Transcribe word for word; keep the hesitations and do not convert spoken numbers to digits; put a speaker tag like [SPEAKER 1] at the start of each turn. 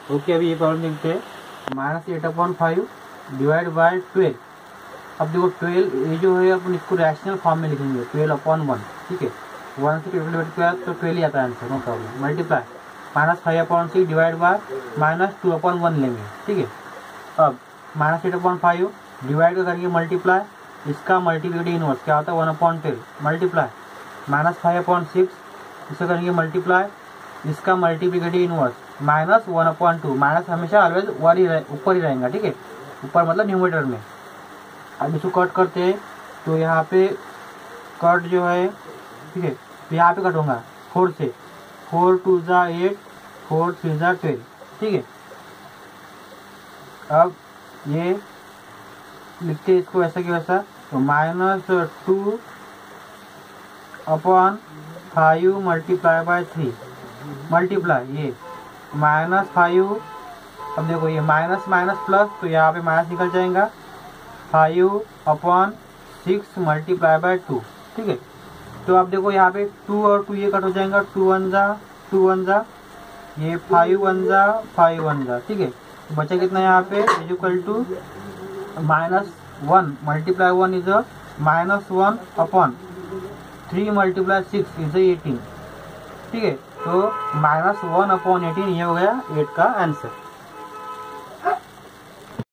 [SPEAKER 1] Okay, अभी ये problem देखते हैं। Minus eight upon five divide by twelve. अब देखो ट्वेल्व ये जो है अपन इसको रैशनल फॉर्म में लिखेंगे, ट्वेल्व अपॉन वन। ठीक है, वन से ट्वेल्व डिवाइड किया तो ट्वेल्व ही आता है answer, no problem. Multiply minus five upon six divide by minus two upon one लेंगे। ठीक है, अब minus eight upon five divide करेंगे मल्टीप्लाई, इसका मल्टीप्लिकेटिव इनवर्स क्या होता है one upon twelve. Multiply minus five upon six इसे करेंगे मल्टीप्लाई, इसका multiplicative inverse minus one upon two. Minus हमेशा ऑलवेज वन ही ऊपर ही रहेगा। ठीक है, ऊपर मतलब न्यूमरेटर में। अब इसको कट करते हैं तो यहाँ पे कट जो है, ठीक है, तो यहाँ पे कट होगा फोर से, फोर टू ज़ा एट, फोर थ्री ज़ा ट्वेल्व। ठीक है, अब ये लिखते हैं इसको ऐसा कि वैसा, तो minus two upon five multiply by three. Multiply ये माइनस फाइव, अब देखो ये माइनस माइनस प्लस, तो यहाँ पे माइनस निकल जाएगा, five upon six multiply by two. ठीक है, तो अब देखो यहाँ पे टू और टू ये कट हो जाएगा, टू वन जा टू वन जा, ये फाइव वन जा फाइव वन जा। ठीक है, बचा कितना यहाँ पे is equal to minus one multiply one is minus one upon three multiply six is eighteen. ठीक है, तो माइनस वन अपॉन एटीन ये हो गया एट का आंसर।